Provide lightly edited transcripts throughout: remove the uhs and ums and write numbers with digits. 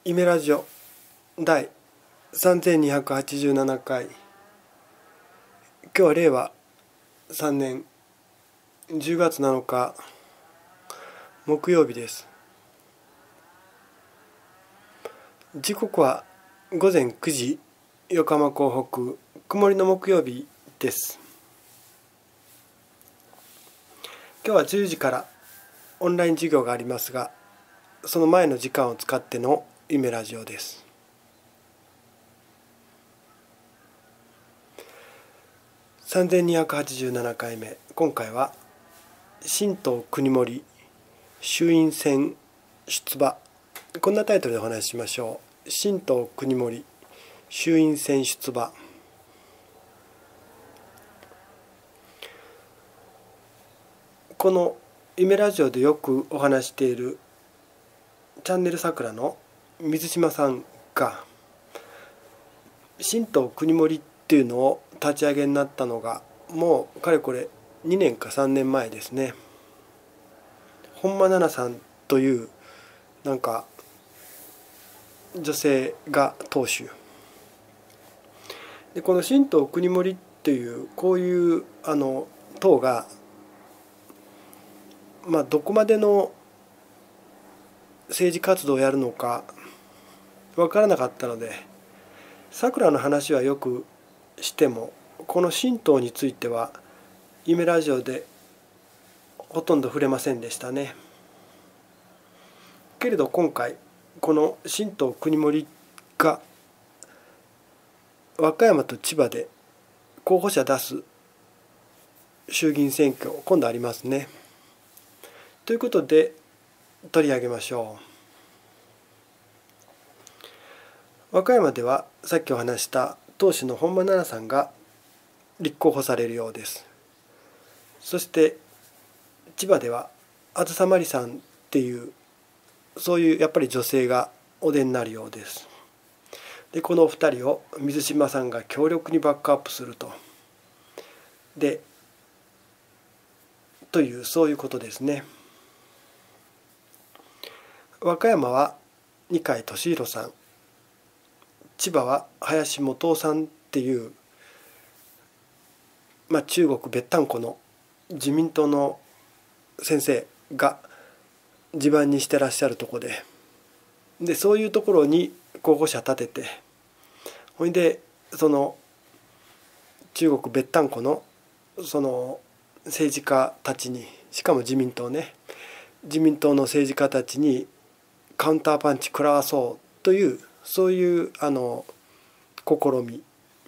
イメラジオ第3287回。今日は令和3年10月7日木曜日です。時刻は午前9時、横浜港北、曇りの木曜日です。今日は10時からオンライン授業がありますが、その前の時間を使っての夢ラジオです。3287回目。今回は新党国盛衆院選出馬、こんなタイトルでお話ししましょう。新党国盛衆院選出馬。この夢ラジオでよくお話しているチャンネル桜の水島さんが新党国盛っていうのを立ち上げになったのがもうかれこれ2年か3年前ですね。本間奈々さんというなんか女性が党首で、この新党国盛っていうこういう党がどこまでの政治活動をやるのか分からなかったので、桜の話はよくしてもこの新党については夢ラジオでほとんど触れませんでしたね。けれど今回この新党国盛が和歌山と千葉で候補者出す衆議院選挙今度ありますね。ということで取り上げましょう。和歌山ではさっきお話した党首の本間奈々さんが立候補されるようです。そして千葉ではあずさまりさんっていうそういうやっぱり女性がお出になるようです。でこのお二人を水島さんが強力にバックアップするというそういうことですね。和歌山は二階俊博さん、千葉は林元夫さんっていう、中国べったんこの自民党の先生が地盤にしてらっしゃるとこで、そういうところに候補者立てて、ほいでその中国べったんこのその政治家たちに、しかも自民党の政治家たちにカウンターパンチ食らわそうというそういう試み。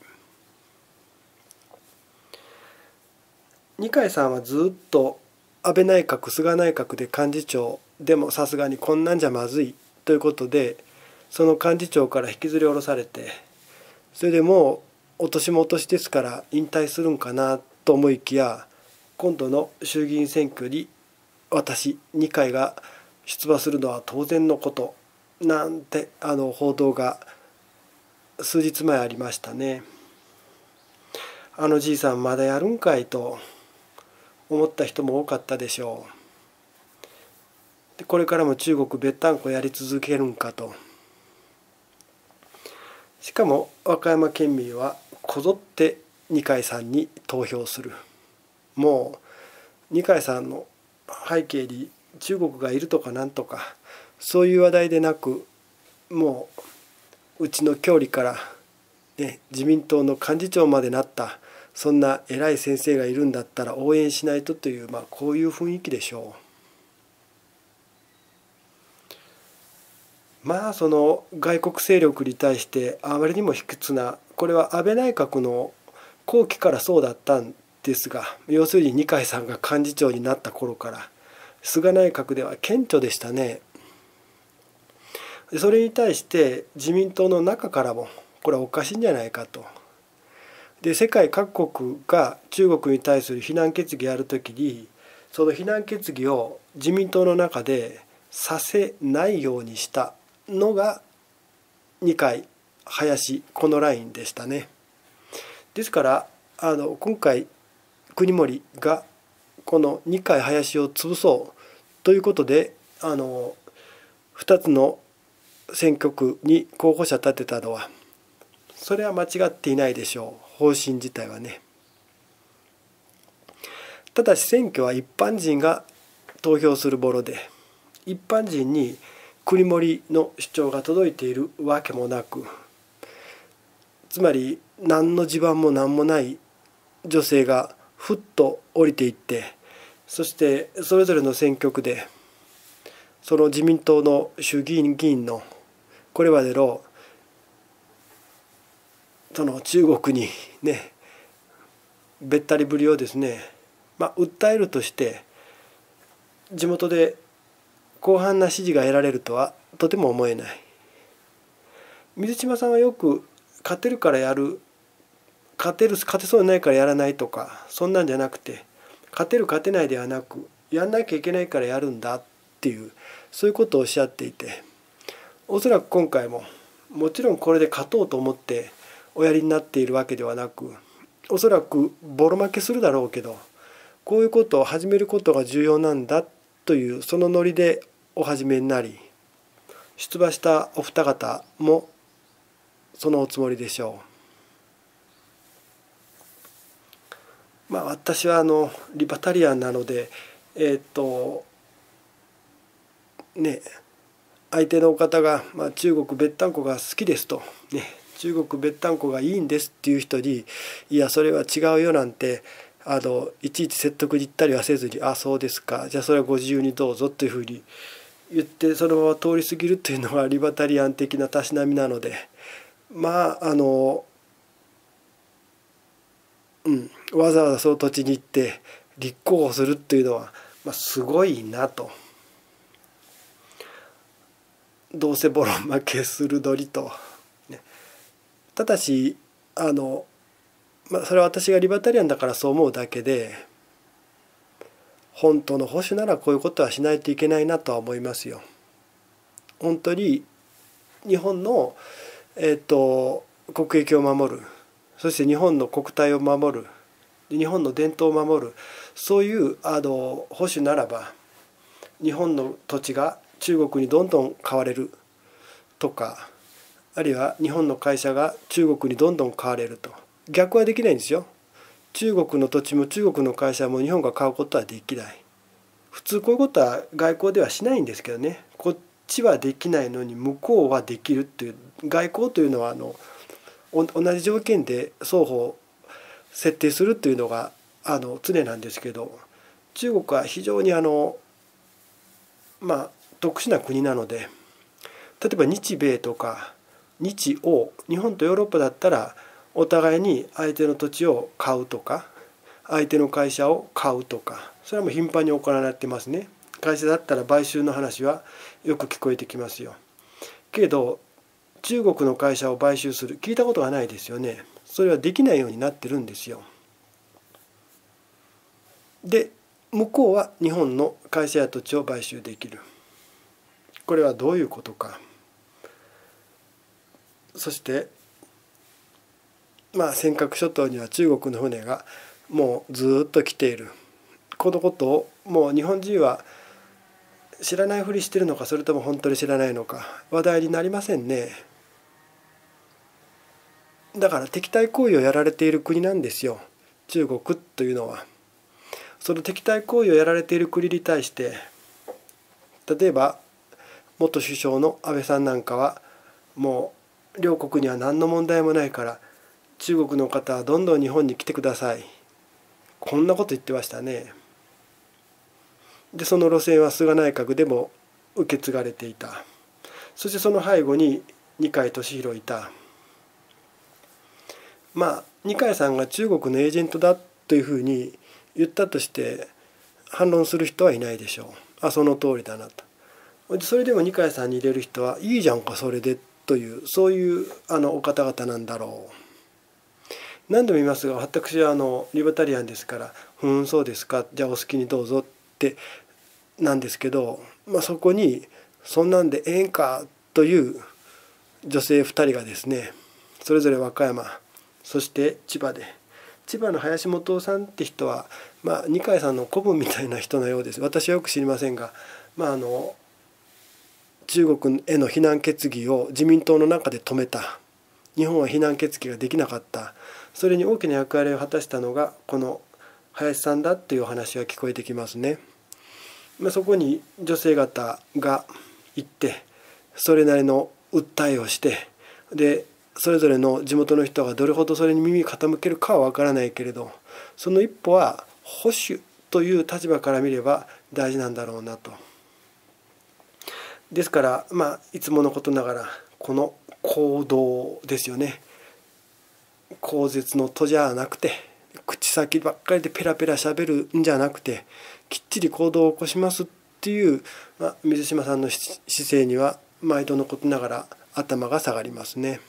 二階さんはずっと安倍内閣菅内閣で幹事長でもさすがにこんなんじゃまずいということで、その幹事長から引きずり下ろされて、それでもうお年もお年ですから引退するんかなと思いきや、今度の衆議院選挙に私二階が出馬するのは当然のことなんて報道が数日前ありましたね。じいさんまだやるんかいと思った人も多かったでしょう。でこれからも中国べったんこやり続けるんかと。しかも和歌山県民はこぞって二階さんに投票する。もう二階さんの背景に中国がいるとかなんとかそういう話題でなく、もうちの郷里から、自民党の幹事長までなったそんな偉い先生がいるんだったら応援しないとという、こういう雰囲気でしょう。その外国勢力に対してあまりにも卑屈な、これは安倍内閣の後期からそうだったんですが、要するに二階さんが幹事長になった頃から菅内閣では顕著でしたね。それに対して自民党の中からもこれはおかしいんじゃないかと。で世界各国が中国に対する非難決議をやるときに、その非難決議を自民党の中でさせないようにしたのが二階林このラインでしたね。ですから今回国盛がこの二階林を潰そうということで2つの選挙区に候補者立てたのはそれは間違っていないでしょう、方針自体はね。ただし選挙は一般人が投票するもので、一般人に国盛の主張が届いているわけもなく、つまり何の地盤も何もない女性がふっと降りていって、そしてそれぞれの選挙区でその自民党の衆議院議員のこれまでのその中国にねべったりぶりをですね、訴えるとして地元で広範な支持が得られるとはとても思えない。水島さんはよく勝てるからやる、勝てそうにないからやらないとか、そんなんじゃなくて、勝てる勝てないではなくやんなきゃいけないからやるんだっていう、そういうことをおっしゃっていて、おそらく今回ももちろんこれで勝とうと思っておやりになっているわけではなく、おそらくボロ負けするだろうけど、こういうことを始めることが重要なんだというそのノリでお始めになり、出馬したお二方もそのおつもりでしょう。私はリバタリアンなので相手の方が、中国べったんこが好きですと、中国べったんこがいいんですっていう人に、いやそれは違うよなんていちいち説得に行ったりはせずに、あそうですか、じゃあそれはご自由にどうぞというふうに言ってそのまま通り過ぎるというのがリバタリアン的なたしなみなので、わざわざその土地に行って立候補するっていうのは、すごいなと。どうせボロ負けするノリと、ただしそれは私がリバタリアンだからそう思うだけで、本当の保守ならこういうことはしないといけないなとは思いますよ。本当に日本の、国益を守る、そして日本の国体を守る、日本の伝統を守る、そういう保守ならば、日本の土地が中国にどんどん買われるとか、あるいは日本の会社が中国にどんどん買われると、逆はできないんですよ。中国の土地も中国の会社も日本が買うことはできない。普通こういうことは外交ではしないんですけどね、こっちはできないのに向こうはできるっていう、外交というのは同じ条件で双方設定するというのが常なんですけど、中国は非常に特殊な国なので、例えば日米とか日欧、日本とヨーロッパだったらお互いに相手の土地を買うとか相手の会社を買うとか、それはもう頻繁に行われてますね。会社だったら買収の話はよく聞こえてきますよ。けれど中国の会社を買収する、聞いたことがないですよね。それはできないようになってるんですよ。で向こうは日本の会社や土地を買収できる。これはどういうことか。そして尖閣諸島には中国の船がもうずっと来ている。このことをもう日本人は知らないふりしてるのか、それとも本当に知らないのか、話題になりませんね。だから敵対行為をやられている国なんですよ、中国というのは。その敵対行為をやられている国に対して、例えば元首相の安倍さんなんかは、もう両国には何の問題もないから中国の方はどんどん日本に来てください、こんなこと言ってましたね。でその路線は菅内閣でも受け継がれていた。そしてその背後に二階俊博いた。二階さんが中国のエージェントだというふうに言ったとして反論する人はいないでしょう。その通りだなと。それでも二階さんに入れる人はいいじゃんかそれでという、そういうお方々なんだろう。何度も言いますが、私はリバタリアンですから「そうですか、じゃあお好きにどうぞ」ってなんですけど、そこに「そんなんでええんか」という女性2人がですね、それぞれ和歌山、そして千葉で、千葉の林元夫さんって人は、二階さんの子分みたいな人のようです。私はよく知りませんが、 中国への非難決議を自民党の中で止めた。日本は非難決議ができなかった。それに大きな役割を果たしたのがこの林さんだっていうお話が聞こえてきますね。そこに女性方が行ってそれなりの訴えをして、でそれぞれの地元の人がどれほどそれに耳傾けるかは分からないけれど、その一歩は保守という立場から見れば大事なんだろうなと。ですからいつものことながらこの行動ですよね。口舌のとじゃなくて口先ばっかりでペラペラしゃべるんじゃなくて、きっちり行動を起こしますっていう、水島さんの姿勢には毎度のことながら頭が下がりますね。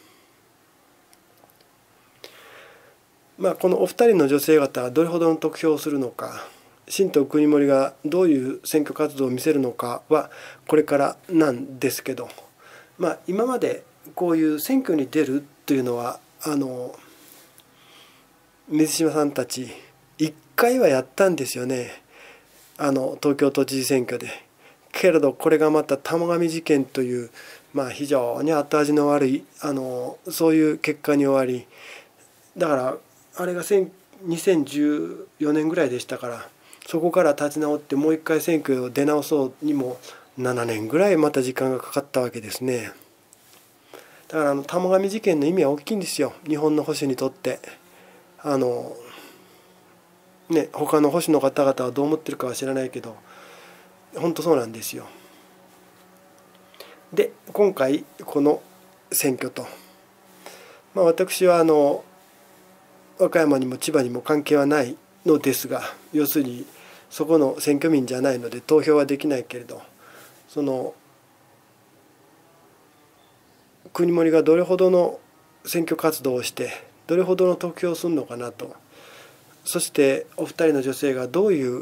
このお二人の女性方がどれほどの得票をするのか、新党くにもりがどういう選挙活動を見せるのかはこれからなんですけど、今までこういう選挙に出るというのは水島さんたち1回はやったんですよね、東京都知事選挙で。けれどこれがまた玉上事件という、非常に後味の悪いそういう結果に終わり、だからあれが2014年ぐらいでしたから、そこから立ち直ってもう一回選挙を出直そうにも7年ぐらいまた時間がかかったわけですね。だから玉上事件の意味は大きいんですよ、日本の保守にとって。他の保守の方々はどう思ってるかは知らないけど本当そうなんですよ。で今回この選挙と、私は和歌山にも千葉にも関係はないのですが、要するにそこの選挙民じゃないので投票はできないけれど、その国盛がどれほどの選挙活動をしてどれほどの得票をするのかなと、そしてお二人の女性がどういう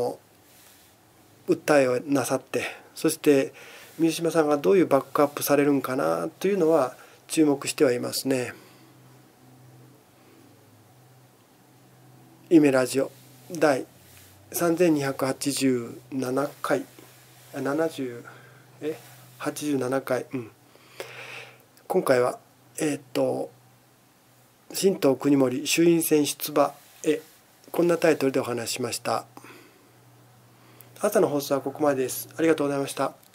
訴えをなさって、そして水島さんがどういうバックアップされるんかなというのは注目してはいますね。夢ラジオ第3287回87回、今回は新党くにもり衆院選出馬へ、こんなタイトルでお話ししました。朝の放送はここまでです。ありがとうございました。